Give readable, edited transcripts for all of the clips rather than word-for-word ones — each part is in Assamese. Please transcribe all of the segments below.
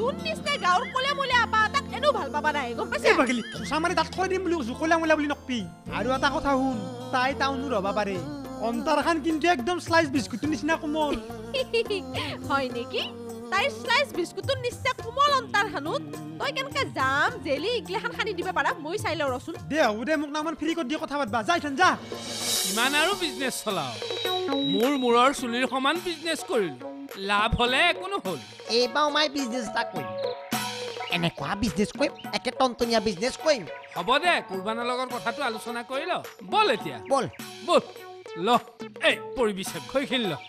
তোৰ নিচিনা গাঁৱৰ কলে মলে আপা তাক এনেও ভাল পাবা নাই গম পাইছা এই বাগিলি সঁচা মাৰি তাত থৈ দিম বুলি কৈছো কলা মলা বুলি নকবি আৰু এটা কথা শুন তাই টাউনৰ হবা পাৰে অন্তৰখান কিন্তু একদম স্লাইস বিস্কুটৰ নিচিনা কোমল হয় নেকি তাই স্লাইস বিস্কুটৰ নিচিনা কোমল অন্তৰখানুত তই কেনেকে জাম জেলি ইগলাখান খানি দিবা পাৰা মই চাই লওঁ ৰচোন দে হ'ব দে মোক নামান ফ্ৰী কৰি দি কথা পাতবা যাই থান যা ইমান আৰু বিজনেছ চলাও মূৰৰ চুলিৰ সমান বিজনেছ কৰিলো লাভ হলে একো নহল এইবাৰ মই বিজনেছ এটা কৰিম এনেকুৱা বিজনেছ কৰিম একে টনটনীয়া বিজনেছ কৰিম হ'ব দে কুৰবানৰ লগত কথাটো আলোচনা কৰি ল বল এতিয়া বল বল ল এই পৰিবিছে খৈখিন ল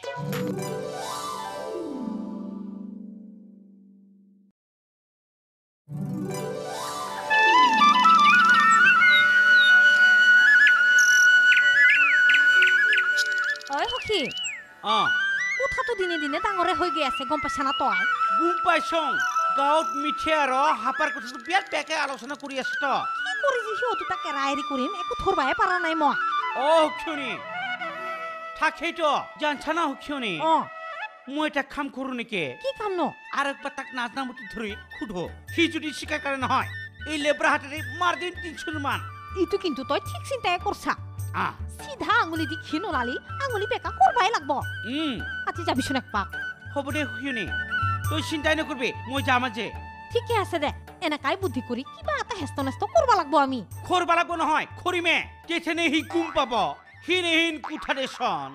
ঐ সখী কথাটো দিনে দিনে ডাঙৰে হৈ গৈ আছে গম পাইছা না তই গুম পাইছং গাঁৱত মিঠে আৰু হাপাৰ কথাটো বিৰাট বেয়াকে আলোচনা কৰি আছ তো কি কৰি যি সিহঁতো তাক এৰাইৰি কৰিম একো ধৰবাই পাৰা নাই মই হুক্ষণি থাকেইতো জানছা না হুক্ষণি মই এটা কাম কৰো নেকি কি কাম ন আর একবার তাক নাজনা মতো ধরে খুঁড়ো সি যদি স্বীকার করে না হয় এই লেবরা হাতে মার দিন 300 মান ইটো কিন্তু তই ঠিক চিন্তাই কৰছা সিধা আঙুলি দি ক্ষীণ ওলালি আঙুলি বেকা কৰবাই লাগব আজি যাবিচোন এক পাক হ'ব দে হুক্ষণি তুই চিন্তাই নকৰবি মই যাম আজি ঠিকে আছে দে এনেকাই বুদ্ধি কৰি কিবা এটা হেষ্ট নেষ্ট কৰবা লাগব আমি খৰবা লাগব নহয় খৰিমে যেথেনে হি গুম পাব হিনহীন কুঠাৰে চন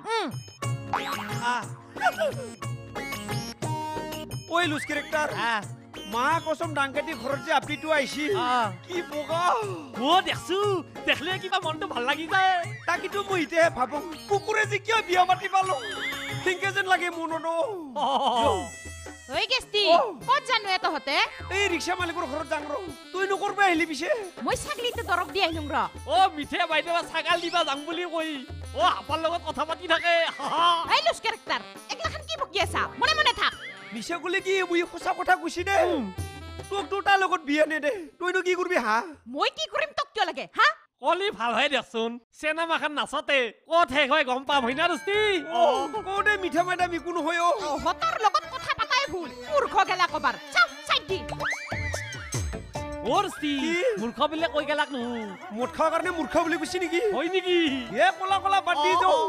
ওই লুজ ক্যারেক্টার মা কসম ডাঙ্গাটি ঘৰত যে আপনিটো আইছি কি বগা ও দেখছু দেখলে কিবা মনটো ভাল লাগি যায় তাকিটো মই ইতে ভাবো কুকুৰে যে কিয় বিয়া পাতি পালো হিংকে যেন লাগে মননো ঐ গেষ্টি কত জানো এত হতে এই ৰিক্সা মালিকৰ ঘৰত যাং ৰ তুই নকৰবা আহিলি পিছে মই ছাগলিতে দৰব দি আহিম ৰ ও মিঠে বাইদেউ ছাগাল দিবা যাম বুলি কই ও আপাৰ লগত কথা পাতি থাকে এই লুজ ক্যারেক্টার একলাখান কি বকি আছা মনে মনে থাক মিছা কলে কি বুই সঁচা কথা কৈছি দে তোক তো তাৰ লগত বিয়া নে দে তইনো কি কৰবি হা মই কি কৰিম তোক কিয় লাগে হা কলি ভাল হয় দেখছোন চিনেমাখন নাচতে কত শেষ হয় গম পাম হয় না দস্তি কওঁতে মিঠা মেডাম একো নহয় হতৰ লগত কথা পাতাই ভুল মূৰ্খ গেলা কবাৰ চাও চাই দি ওৰ দস্তি মূৰ্খ বিলে কৈ গেলাক নহু মদ খাৱাৰ কাৰণে মূৰ্খ বুলি কৈছি নেকি হয় নেকি এ কলা কলা বাদ দি যাও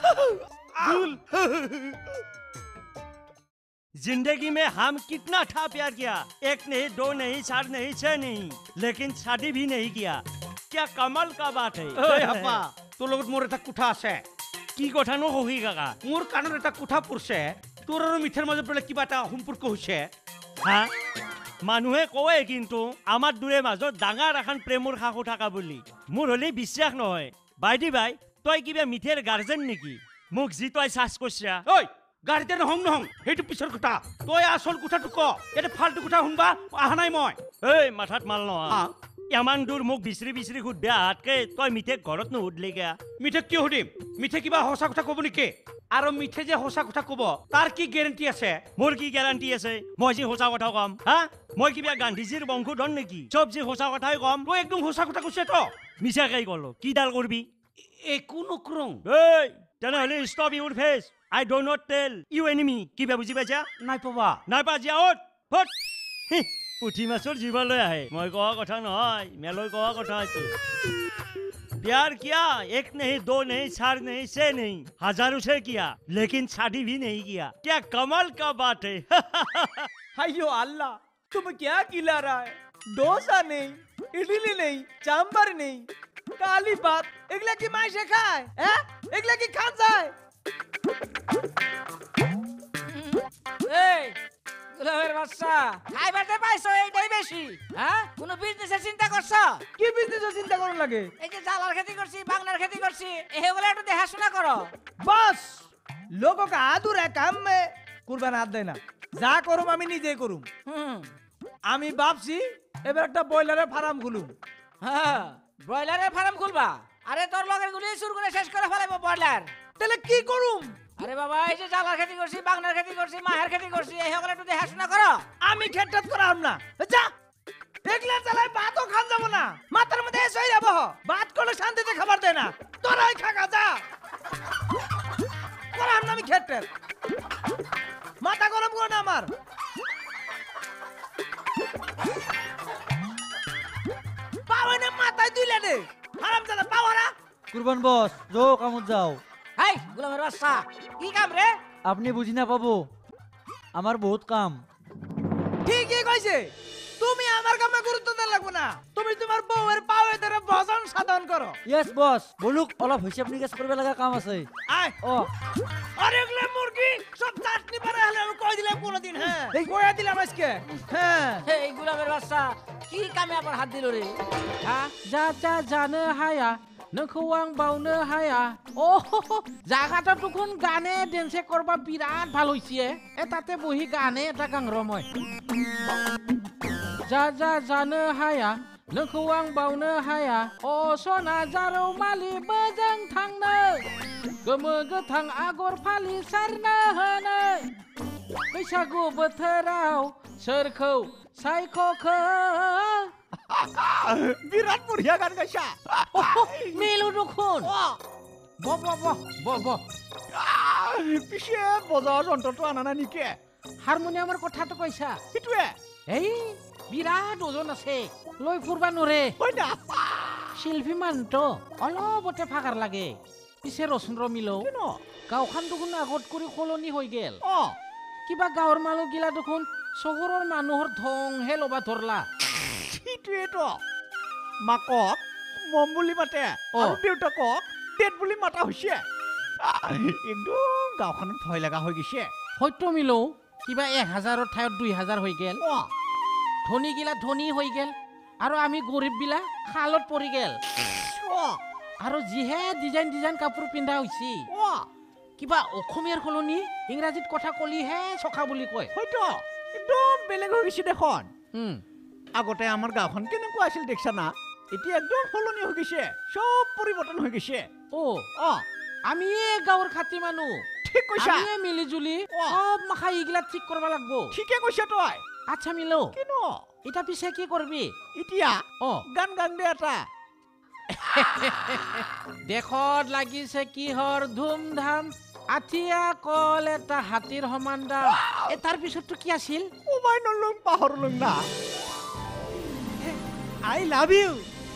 जिंदगी में हम कितना था प्यार किया एक नहीं दो नहीं चार नहीं छह नहीं लेकिन शादी भी नहीं किया क्या कमाल का बात है হাপা তোৰ লগত মোৰ এটা কুঠা আছে কি কথা নো হহি কাকা মোৰ কাণত এটা কুঠা পৰছে তোৰ আৰু মিঠাৰ মাজত বোলে কিবা এটা সম্পৰ্ক হৈছে হা মানুহে কয় কিন্তু আমাৰ দুৰে মাজত ডাঙৰ এখন প্ৰেমৰ খাখু থাকা বুলি মোৰ হলি বিশ্বাস নহয় বাইদি বাই তই কিবা মিঠেৰ গাৰ্জেন নেকি মোক যি তই চাছ কৰিছা ঐ গাড়ীতে নহং নহং সেইটো পিছৰ কথা তই আসল কুঠাটো ক এটা ফাল্টু কুঠা শুনবা আহা নাই মই এই মাথাত মাল নহয় ইমান দূৰ মোক বিচৰি বিচৰি সুধবে আহাতকে তই মিঠে ঘৰত নুসুধলি গা মিঠে কিয় সুধিম মিঠে কিবা সঁচা কথা কব নেকি আৰু মিঠে যে সঁচা কথা কব তাৰ কি গেৰেণ্টি আছে মোৰ কি গ্যাৰাণ্টি আছে মই যি সঁচা কথা কম হা মই কিবা গান্ধীজীৰ বংশধৰ নেকি চব যি সঁচা কথাই কম তই একদম সঁচা কথা কৈছে তো মিছাকেই কলো কি ডাল কৰবি একো নকৰোঁ এই তেনেহ'লে stop your face I do not tell you enemy কিবা বুজি পাইছা নাই পাবা নাই পা যা ওট ফট পুঠি মাছৰ জীৱালৈ আহে মই কোৱা কথা নহয় মেলৈ কোৱা কথা এইটো प्यार किया एक नहीं दो नहीं चार नहीं छह नहीं हजारों से किया लेकिन शादी भी नहीं किया क्या कमाल का बात है अयो अल्लाह तुम क्या खिला रहा है डोसा नहीं इडली नहीं चांबर नहीं काली बात एगला की माई से खाए हैं एगला की खान जाए এই গুলাবের বাচ্চা খাইবাতে পাইছো এইটাই বেশি হ্যাঁ কোন বিজনেসের চিন্তা করছো কি বিজনেসের চিন্তা করন লাগে এই যে জালার খেতি করছি বাংলার খেতি করছি এগুলো একটু দেখাশোনা করো बस लोगों का अधूरा काम में कुर्बान हाथ देना যা করুম আমি নিজেই করুম আমি ভাবছি এবার একটা বয়লারের ফার্ম খুলুম হ্যাঁ ব্রয়লারের ফার্ম খুলবা আরে তোর লগের গুলি চুর করে শেষ করে ফেলাইবো ব্রয়লার তাহলে কি করুম আরে বাবা এই যে জালার খেতি করছি বাংলার খেতি করছি মাহের খেতি করছি এগুলো একটু দেখাশোনা করো আমি খেটটাত করাম না যা একলা চালাই ভাতও খান যাব না মাথার মধ্যে এসে যাব ভাত করলে শান্তিতে খাবার দেয় না তোরাই খাগা যা করাম না আমি খেটটাত মাথা গরম করো না আমার পাওয়ানে মাথায় দুইলা দে হারামজাদা পাওয়ারা কুরবান বস যো কামত যাও হাই গোলামের বাচ্চা কি কাম রে আপনি বুঝি না পাবো আমার বহুত কাম ঠিকই কইছে তুমি আমার কামে গুরুত্ব দেন লাগবে না তুমি তোমার বউয়ের পাওয়ে ধরে ভজন সাধন করো ইয়েস বস বলুক অলপ হিসাব নিকাশ করব লাগা কাম আছে আয় ও আরে এগুলা মুরগি সব চাটনি পারে হলে আমি কই দিলাম কোনদিন হ্যাঁ এই কইয়া দিলাম আজকে হ্যাঁ এই গোলামের বাচ্চা কি কামে আবার হাত দিল রে হ্যাঁ যা যা জানো হায়া নখौ आं बावनो हाया ও জাগাটা তখন গানে ডেন্সে করবা বিরাট ভাল হইছে এটাতে বহি গানে এটা গাং রময় যা যা জানো हाया नोंखौ आं बावनो हाया अ सना जारौ मालि बोजों थांनो गोमो गोथां आगर फालि सारनो होनो बैसागु बोथोराव सोरखौ सायख'खो বিরাট বঢ়িয়া গান গাইছা মেলো দেখোন ব ব ব ব ব পিছে বজাও যন্ত্রটো আনা নাই নেকি হারমোনিয়ামৰ কথাটো কৈছা সেইটোৱে এই বিৰাট ওজন আছে লৈ ফুৰবা নৰে হয় না শিল্পী মানুহটো অলপতে ভাগাৰ লাগে পিছে ৰচন ৰমিলো গাঁওখন দেখোন আগত কৰি সলনি হৈ গেল কিবা গাঁৱৰ মানুহগিলা দেখোন চহৰৰ মানুহৰ ধংহে ল'বা ধৰলা সেইটোৱেতো মাকক মম বুলি মাতে আৰু দেউতাকক ডেড বুলি মাতা হৈছে একদম গাঁওখনত ভয় লগা হৈ গৈছে হয়তো মিলো কিবা 1000ৰ ঠাইত 2000 হৈ গেল ধনীগিলা ধনী হৈ গেল আৰু আমি গৰীবগিলা খালত পৰি গেল আৰু যিহে ডিজাইন ডিজাইন কাপোৰ পিন্ধা হৈছে কিবা অসমীয়াৰ সলনি ইংৰাজীত কথা কলিহে চখা বুলি কয় হয়তো একদম বেলেগ হৈ গৈছে দেখোন আগতে আমাৰ গাঁওখন কেনেকুৱা আছিল দেখছা না এতিয়া একদম সলনি হৈ গৈছে সব পৰিৱৰ্তন হৈ গৈছে আমি গাঁৱৰ খাতি মানুহ ঠিক কৈছা আমি মিলি জুলি সব মাখা ইগিলা ঠিক কৰিব লাগিব ঠিকে কৈছা তই আচ্ছা মিলো কিনো এটা পিছে কি কৰবি এতিয়া গান গান দে এটা দেশত লাগিছে কিহৰ ধুমধাম আঠিয়া কল এটা হাতীৰ সমান দাম তাৰ পিছতটো কি আছিল ওমাই নলং পাহৰলং না আই লাভ ইউ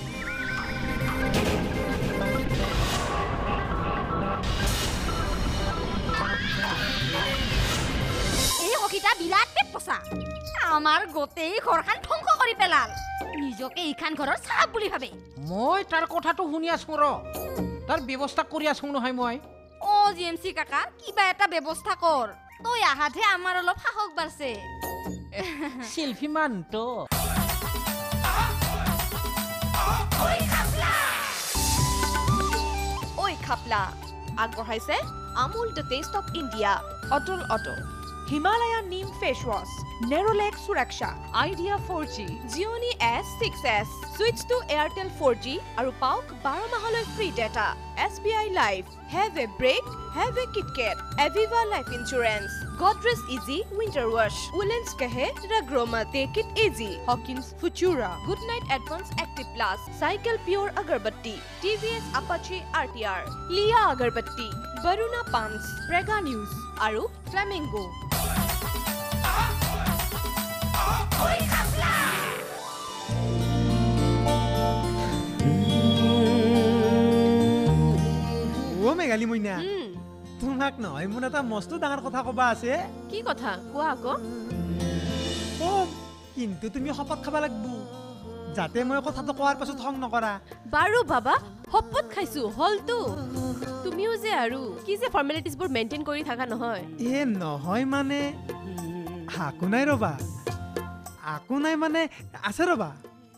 এই হকিটা বিৰাট পেট পচা আমাৰ গোটেই ঘৰখন ধ্বংস কৰি পেলাল নিজকে এইখান ঘৰৰ চাপ বুলি ভাবে মই তাৰ কথাটো শুনি আছো ৰ তাৰ ব্যৱস্থা কৰি আছো নহয় মই অ জিএমসি কাকা কিবা এটা ব্যৱস্থা কৰ তই আহাতহে আমাৰ অলপ সাহস বাঢ়ছে শিল্পী মানুহটো ঐ খাপলা আগবঢ়াইছে Amul the taste of India অটল auto Himalaya neem face wash Nerolac Suraksha Idea 4G Gionee S6s switch to Airtel 4G আৰু পাওক 12 মাহলৈ free data SBI life have a break have a KitKat Aviva life insurance Godrej Easy Winter Wash Woolens Kahe Ragroma Take It Easy Hawkins Futura Good Night Advance Active Plus Cycle Pure Agarbatti TVS Apache RTR Lia Agarbatti Baruna Pumps Prega News Aru Flamingo ও মেঘালী মইনা তোমাক নহয় মোৰ এটা মস্ত ডাঙৰ কথা কবা আছে কি কথা কোৱা আকৌ কিন্তু তুমি শপত খাবা লাগব যাতে মই কথাটো কোৱাৰ পাছত খং নকৰা বাৰু বাবা শপত খাইছো হলতো তুমিও যে আৰু কি যে ফৰ্মেলিটিজবোৰ মেইনটেইন কৰি থাকা নহয় নহয় মানে আকো নাই ৰবা আকো নাই মানে আছে ৰবা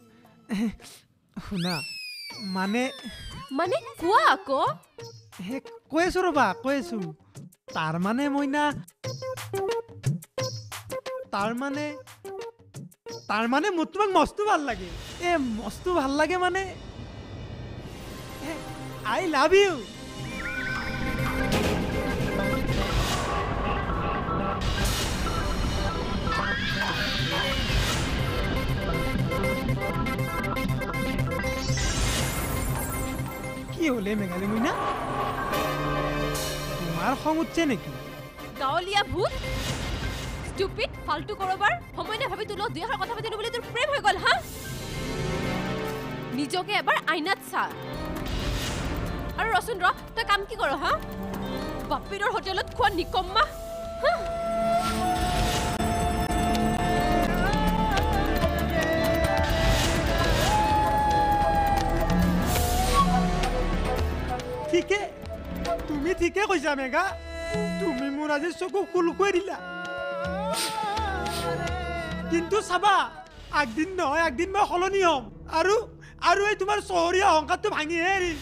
শুনা মানে মানে কোৱা আকৌ কৈ আছো ৰবা কৈ আছো তাৰ মানে মইনা তাৰ মানে মোৰ তোমাক মস্ত ভাল লাগে মস্ত ভাল লাগে মানে আই লাভ ইউ কি হলে মেঘালী মইনা তোমাৰ খং উঠছে নেকি গাঁৱলীয়া ভূত ষ্টুপিড ফালতু কৰবাৰ সময় নাভাবি তোৰ লগত 2 আখৰ কথা পাতিলো বুলি তোৰ প্ৰেম হৈ গ'ল হা নিজকে এবাৰ আইনাত চা আৰু ৰচোন তই কাম কি কৰ হা বাপিৰৰ হোটেলত খোৱা নিকম্মা ঠিকে তুমি ঠিকে কৈছা মেঘা তুমি মোৰ আজি চকু খুল কৰি দিলা কিন্তু চাবা একদিন নহয় একদিন মই সলনি হ'ম আৰু এই তোমাৰ চহৰীয়া অহংকাৰটো ভাঙিহে এৰিম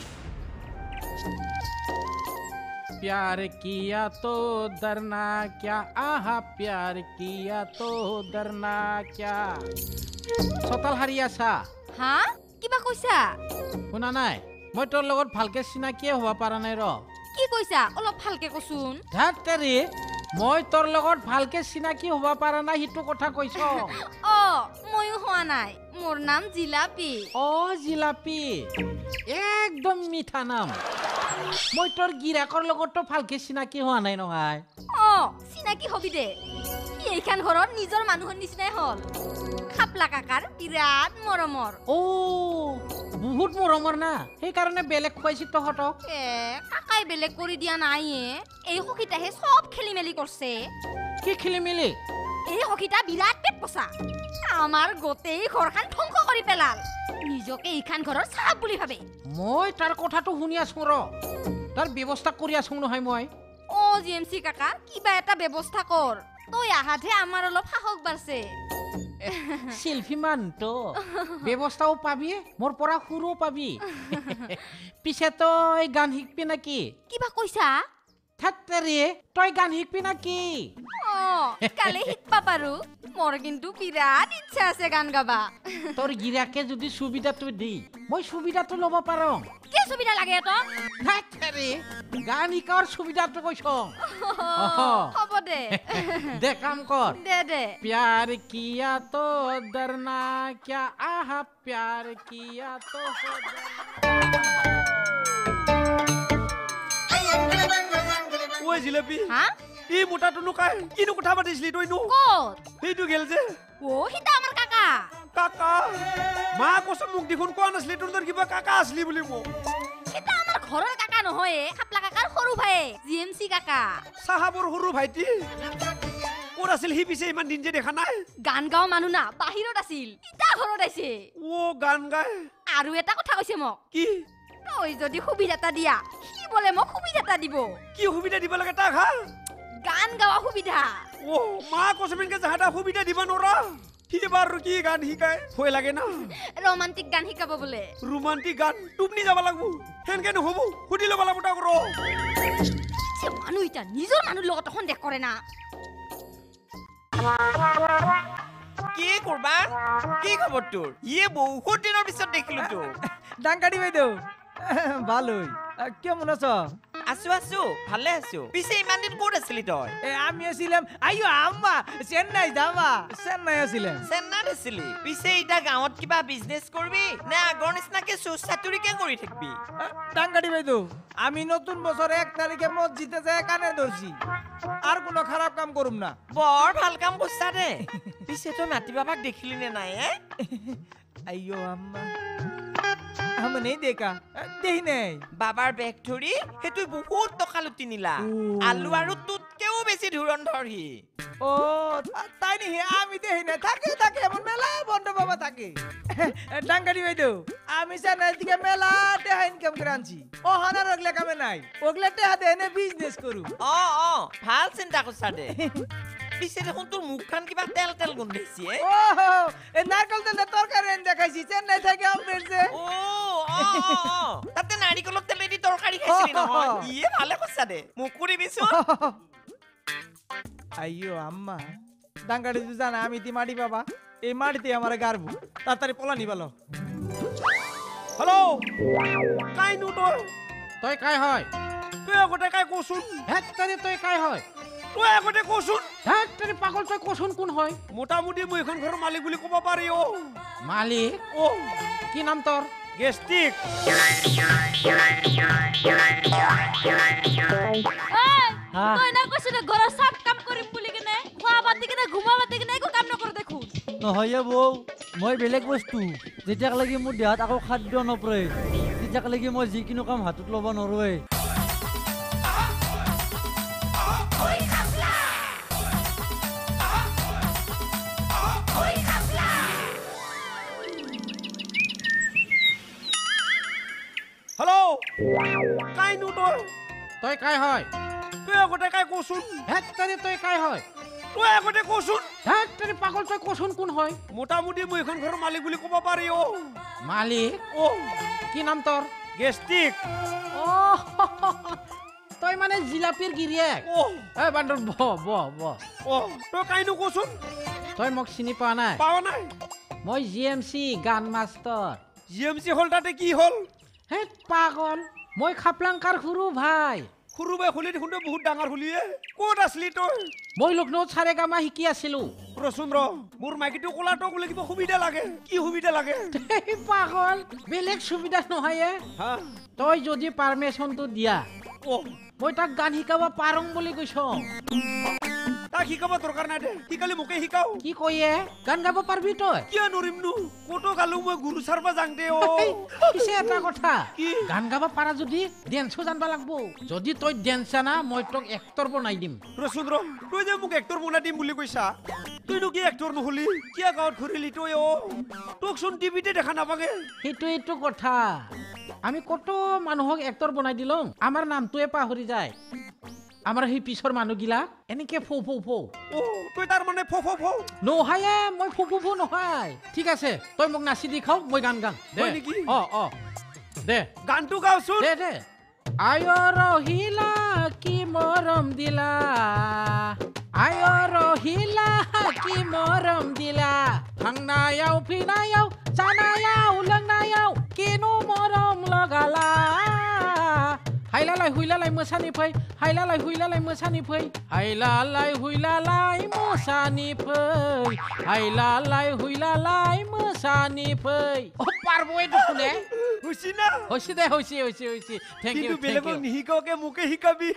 प्यार किया तो डरना क्या आहा प्यार किया तो डरना क्या চতাল হাৰি আছা হা কিবা কৈছা শুনা নাই মই তোৰ লগত ভালকে চিনাকিয়ে হ'ব পৰা নাই ৰ কি কৈছা অলপ ভালকে কচোন ধাত্তাৰি মই তোৰ লগত ভালকে চিনাকি হ'ব পৰা নাই হিটো কথা কৈছ ময়ো হোৱা নাই মোৰ নাম জিলাপি জিলাপি একদম মিঠা নাম মই তোৰ গিৰাকৰ লগতো ভালকে চিনাকি হোৱা নাই নহয় চিনাকি হবি দে এইখান ঘৰত নিজৰ মানুহৰ নিচিনাই হল খাপলা কাকাৰ বিৰাট মৰমৰ বহুত মৰমৰ না সেইকাৰণে বেলেগ খুৱাইছি তহঁতক কাকাই বেলেগ কৰি দিয়া নাইয়ে এই সখীটাহে সব খেলি মেলি কৰছে কি খেলি মেলি এই সখীটা বিৰাট পেট পচা আমাৰ গোটেই ঘৰখান ধ্বংস কৰি পেলাল নিজকে এইখান ঘৰৰ চাপ বুলি ভাবে মই তাৰ কথাটো শুনি আছো ৰ তাৰ ব্যৱস্থা কৰি আছো নহয় মই জিএমচি কাকা কিবা এটা ব্যৱস্থা কৰ তই আহাতহে আমাৰ অলপ সাহস বাঢ়ছে শিল্পী মানটো ব্যৱস্থাও পাবি মোৰ পৰা সুৰো পাবি পিছে তই গান শিকবি নাকি কিবা কৈছা ঠাত্তাৰি তই গান শিকবি নাকি কালে শিকবা পাৰো মোৰ কিন্তু বিৰাট ইচ্ছা আছে গান গাবা তোৰ গিৰাকে যদি সুবিধাটো দি মই সুবিধাটো ল'ব পাৰো কি সুবিধা লাগে তো ঠাত্তাৰি গান শিকাৰ সুবিধাটো কৈছ হ'ব দে কাম কৰ দে प्यार किया तो डरना क्या आहा प्यार किया तो ওই জিলাপি এই মোটাটো নুকাই কিনো কথা পাতিছিলি তই নো ক'ত সেইটো গেল যে হিতা আমাৰ কাকা কাকা মা কসম মুখ দেখোন কোৱা নাছিলি তোৰ কিবা কাকা আসলি বুলি মো হিতা আমাৰ ঘৰৰ কাকা নহয় খাপলা কাকাৰ সৰু ভাই জিএমসি কাকা সাহাবৰ সৰু ভাইটি কোন আছিল হি পিছে ইমান দিন যে দেখা নাই গান গাও মানুহ না বাহিৰত আছিল ইটা ঘৰত আইছে গান গায় আৰু এটা কথা কৈছে মোক কি তই যদি সুবিধাটা দিয়া কি বলে মোক সুবিধাটা দিব কি সুবিধা দিব লাগে তাক হা গান গাওয়া সুবিধা মা কসমেনকে যাহাটা সুবিধা দিবা নৰা কি বাৰ কি গান শিকাই ভয় লাগে না রোমান্টিক গান শিকাব বলে রোমান্টিক গান টুপনি যাব লাগবো হেনকে নহব খুদি লব লাগবো তাক ৰ মানুহ ইটা নিজৰ মানুহ লগত সন্দেহ কৰে না কি কৰবা কি খবৰ তোৰ ইয়ে বহুত দিনৰ পিছত দেখিলো তো ডাংকাড়ি বাইদেউ ভালোই কেমন আছো আছো ভালে আছো পিছে ইমান দিন ক'ত আছিলি তই আমি আছিলাম আইও আম্মা চেন্নাই যাবা চেন্নাই আছিলাম চেন্নাইত আছিলি পিছে এটা গাঁৱত কিবা বিজনেস করবি না আগৰ নিচিনাকে সুচাতুৰিকে কৰি থাকবি ডাংকাড়ি বাইদেউ আমি নতুন বছর 1 তারিখে মসজিদে যায় কানে ধরছি আর কোনো খারাপ কাম করুম না বৰ ভাল কাম করছা দে পিছে তই মাটি বাবাক দেখিলি নে নাই আইও আম্মা আমি নেই দেখা দেই নাই বাবার বেগ ধৰি হেতু বহুত টকা লুটি নিলা আলু আৰু তুতকেও বেছি ধুৰন্ধৰ হি তাই নি আমি দেই না থাকে এমন মেলা বন্ধ বাবা থাকে ডাংকাড়ি বাইদেউ আমি চেন্নাই থেকে মেলা টাকা ইনকাম করে আনছি হানা রাখলে কামে নাই ওগলে টাকা দিয়ে এনে বিজনেস করু ভাল চিন্তা করছা দে পিছে দেখোন তোর মুখখান কিবা তেল তেল গন্ধাইছি এ নারকেল তেল তরকারি এনে দেখাইছি চেন্নাই থেকে আমবেছে তাতে নারিকলৰ তেলেদি তৰকাৰী খাইছিলি নহয় ইয়ে ভালে কৈছা দে মুকুৰি দিছো আইও আম্মা ডাংকাড়ি তুই জানা আমি তি মাটি বাবা এই মাটিতে আমার গারবু তাড়াতাড়ি পলানি ভালো হ্যালো কাই নু তই কাই হয় তুই আগতে কাই কচোন হেত্তারি তই কাই হয় তুই আগতে কচোন হেত্তারি পাগল তই কচোন কোন হয় মোটামুটি মই এখন ঘৰৰ মালিক বুলি ক'ব পাৰি মালিক কি নাম তোর গেস্টিক তই না কৈছিলি ঘৰৰ সব কাম কৰিম বুলি কেনে খোৱা বাদ পাতি কিনে ঘুমা পাতি কিনে একো কাম নকৰে দেখোন নহয় বৌ মই বেলেগ বস্তু যেতিয়ালৈকে মোৰ দেহাত আকৌ খাদ্য নপৰে তেতিয়ালৈকে মই যিকোনো কাম হাতত ল'ব নোৱাৰোৱে হেল্ল' কাইনো তই কাই হয় তুই আগতে কাই কচোন হেত্তাৰি তই কাই হয় তুই আগতে কচোন হেত্তাৰি পাগল তই কচোন কোন হয় মোটামুটি মই এখন ঘৰৰ মালিক বুলি ক'ব পাৰি মালিক কি নাম তোৰ গেষ্টিক তই মানে জিলাপিৰ গিৰিয়েক এই বান্দৰ তই কাইনো কচোন তই মোক চিনি পোৱা নাই মই জিএমচি গান মাষ্টৰ জিএমচি হল তাতে কি হল হে পাগল মই খাপলাংকাৰ সৰু ভাই সৰু ভাই হলি দেখোন বহুত ডাঙৰ হলিয়ে ক'ত আছিলি তই মই লক্ষ্ণৌত চাৰেগামা শিকি আছিলো ৰচোন মোৰ মাইকীটো ক'লাটো বোলে কিবা সুবিধা লাগে কি সুবিধা লাগে পাগল বেলেগ সুবিধা নহয় তই যদি পাৰমিশনটো দিয়া মই তাক গান শিকাব পাৰোঁ বুলি কৈছ তাক শিকাব দৰকাৰ নাই দে শিকালি মোকে শিকাও কি কয়ে গান গাব পাৰবি তই কিয় নৰিমনো কতো গালো মই গুৰু চাৰবা যাং দে পিছে এটা কথা গান গাব পাৰা যদি ডেন্সো জানবা লাগব যদি তই ডেন্স জানা মই তোক এক্টৰ বনাই দিম ৰচোন তই যে মোক এক্টৰ বনাই দিম বুলি কৈছা তুইনো কি এক্টৰ নহলি কিয় গাঁৱত ঘূৰিলি তই তোক চোন টিভিতে দেখা নাপাগে সেইটোৱেইটো কথা আমি কত মানুহক এক্টৰ বনাই দিলং আমাৰ নামটোৱে পাহৰি যায় আমাৰ সেই পিছৰ মানুহগিলা এনেকে ফৌ ফৌ ফৌ তই তাৰ মানে ফৌ ফৌ ফৌ নহয় মই ফৌ ফৌ ফৌ নহয় ঠিক আছে তই মোক নাচি দেখাও মই গান গাম দে দে গানটো গাওচোন দে আয় ৰহিলা কি মৰম দিলা আয় ৰহিলা কি মৰম দিলা ভাংনায়াও ফিনায়াও জানায়াও লংনায়াও কিনো মৰম লগালা হাইলালাই হুইলালাই মোসানি ফै হাইলালাই হুইলালাই মোসানি ফै হাইলালাই হুইলালাই মোসানি ফै হাইলালাই হুইলালাই মোসানি ফै পারবো এই দেখুনে হইছি না হইছি দে হইছি থ্যাংক ইউ কিন্তু বেলেগক নিহিকাওকে মুকে শিকাবি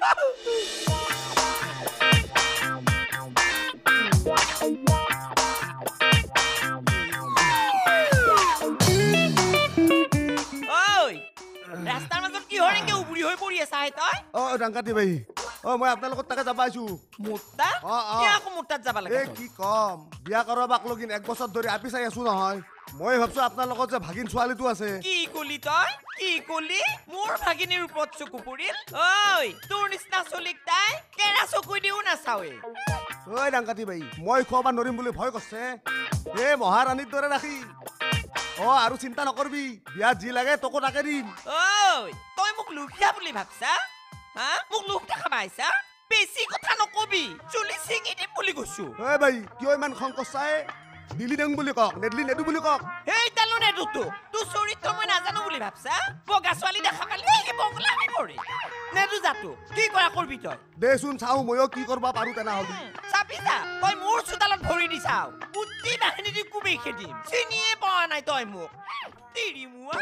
ৰাস্তাৰ মাজত কি হয় এনেকে উবুৰি হৈ পৰি আছা তই ডাংকাতি ভাই মই আপোনাৰ লগত তাকে যাব আহিছো মোটা কি আকৌ মোটাত যাব লাগে কি কম বিয়া কৰাবাক লগিন 1 বছৰ ধৰি আপি চাই আছো নহয় মই ভাবছো আপোনাৰ লগত যে ভাগিন ছোৱালীটো আছে কি কলি তই কি কলি মোৰ ভাগিনীৰ ওপৰত চকু পৰিল ঐ তোৰ নিচিনা চলিক তাই কেৰা চকু দিও নাচাৱে ঐ ডাংকাতি ভাই মই খোৱাবা নৰিম বুলি ভয় কৰছে এই মহাৰাণীৰ দৰে ৰাখি আৰু চিন্তা নকৰবি বিয়া যি লাগে তোকো তাকে দিম ঐ তই মোক লুকিয়া বুলি ভাবছা মোক লুক দেখাবা আহিছা বেছি কথা নকবি চুলি চিঙি দিম বুলি কৈছো ঐ ভাই কিয় ইমান খং কৰছাই দিলি দেং বুলি কক নেদলি নেদু বুলি কক হেই তালো নেদু তোৰ চৰিত্ৰ মই নাজানো বুলি ভাবছা বগা ছোৱালী দেখা পালি কি বগলা হৈ পৰে নেদু যাতো কি কৰা কৰবি তই দেচোন চাও ময়ো কি কৰবা পাৰো তেনা হলি চাপি যা তই মোৰ চোতালত ভৰি দি চাও উত্তি বাহিনী দি কুবেই খেদিম চিনিয়ে পোৱা নাই তই মোক তিৰি মুৱা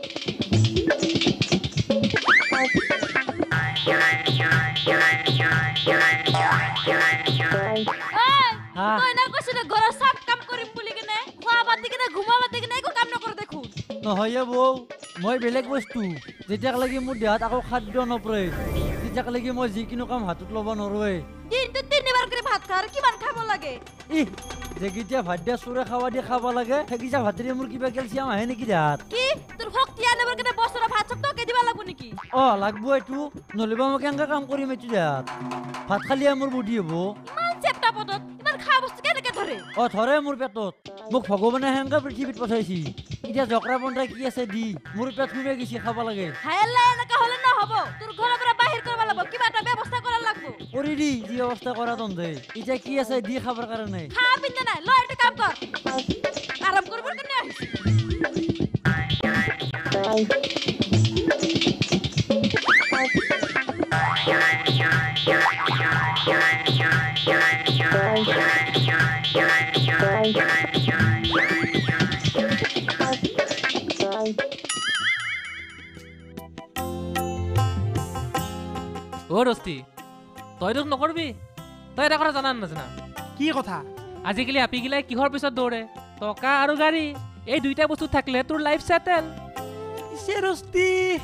তই না কৈছ না ঘৰৰ সব কাম কৰিম বুলি কিনে খোৱা বাতি কিনে ঘুমা বাতি কিনে একো কাম নকৰ দেখোন নহয় বৌ মই বেলেগ বস্তু যেতিয়ালৈকে মোৰ দেহাত আকৌ খাদ্য নপৰে তেতিয়ালৈকে মই যিকোনো কাম হাতত ল'ব নোৱাৰোৱে দিনটো 3 বাৰ কৰি ভাত খা আৰু কিমান খাব লাগে যেগিতিয়া ভাত দিয়া চোৰে খাৱা দিয়ে খাব লাগে সেইগিটা ভাতেৰে মোৰ কিবা কেলছিয়াম আহে নেকি দেহাত কি তোৰ শক্তি আনিবৰ কাৰণে বছৰৰ ভাত চব তোকে দিবা লাগব নেকি লাগব এইটো নলিবা মই কেনেকৈ কাম কৰিম এইটো দেহাত ভাত খালিয়ে মোৰ বুদ্ধি হ'ব ইমান চেপ্টা পদত ইমান খোৱা বস্তু কেনেকৈ ধৰে ধৰে মোৰ পেটত মোক ভগৱানে সেনেকৈ পৃথিৱীত পঠাইছি এতিয়া জকৰা বন্ধাই কি আছে দি মোৰ পেট সোমাই গৈছে খাব লাগে হাইলা এনেকা হলে নহব তোৰ ঘৰৰ পৰা বাহিৰ কৰিব লাগিব কিবা এটা ব্যৱস্থা কৰা লাগব কৰি দি যি অৱস্থা কৰা তন্দে এতিয়া কি আছে দি খাবৰ কাৰণে খা পিনে নাই লয় এটা কাম কৰ আৰাম কৰিবৰ কাৰণে আহিছে দস্তি তই তো নকৰবি তই এটা কথা জানা নাজানা কি কথা আজিকালি আপিগিলাই কিহৰ পিছত দৌৰে টকা আৰু গাড়ী এই দুইটা বস্তু থাকিলে তোৰ লাইফ সেটেল পিছে ৰস্তি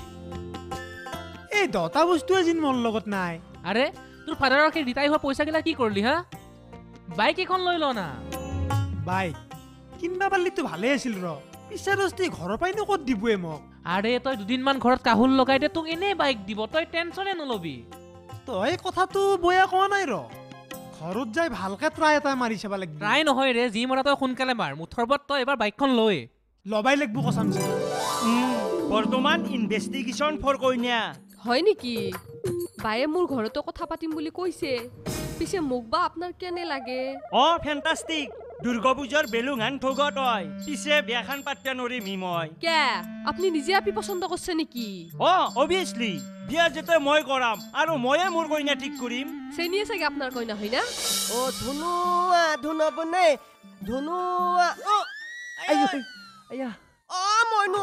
এই দটা বস্তুৱে যেন মোৰ লগত নাই আৰে তোৰ ফাদাৰৰ কি ৰিটায়াৰ হোৱা পইচাগিলা কি কৰিলি হা বাইক এখন লৈ ল না বাইক কিনবা পাৰিলেতো ভালে আছিল ৰ পিছে ৰস্তি ঘৰৰ পৰাইনো ক'ত দিবয়ে মোক আৰে তই দুদিনমান ঘৰত কাহুল লগাই দে তোক এনেই বাইক দিব তই টেনচনে নলবি তই কথাটো বয়া কোৱা নাই ৰ ঘৰত যাই ভালকে ট্ৰাই এটা মাৰি চাব লাগিব ট্ৰাই নহয় ৰে যি মৰা তই সোনকালে মাৰ মুঠৰ ওপৰত তই এবাৰ বাইকখন লৈ লবাই লাগিব কচাম বৰ্তমান ইনভেষ্টিগেশ্যন ফৰ কইনা হয় নেকি বায়ে মোৰ ঘৰতো কথা পাতিম বুলি কৈছে পিছে মোক বা আপোনাৰ কেনে লাগে ফেন্টাস্টিক দুৰ্গা পূজাৰ বেলুঙান ঠগ তই পিছে বিয়াখান পাত্তা নৰিমি মই কে আপুনি নিজে আপি পছন্দ কৰছে নেকি অবভিয়াছলি বিয়া যেতে মই কৰাম আৰু ময়ে মোৰ কইনা ঠিক কৰিম চেনিয়ে চাগে আপোনাৰ কইনা হয় না ধুনু বনে ধুনু আয়া মইনো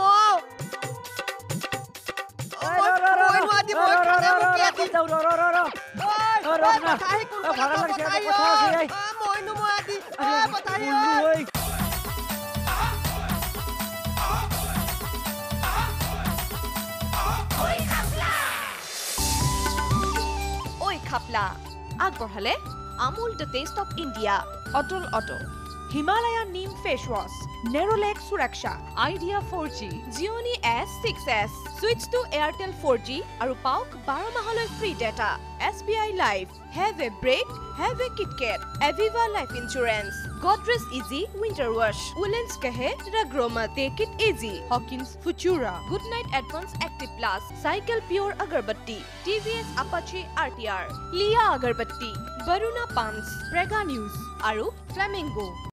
খাপলা আগবঢ়ালে Amul the taste of India অটল Himalaya neem face wash Nerolac Suraksha Idea 4G Gionee S6s switch to Airtel 4G আৰু পাওক 12 মাহলৈ free data SBI life have a break have a KitKat Aviva life insurance Godrej Easy Winter Wash Woolens Kahe Ragroma Take It Easy Hawkins Futura Good Night Advance Active Plus Cycle Pure Agarbatti TVS Apache RTR Lia Agarbatti Baruna Pumps Prega News Aru Flamingo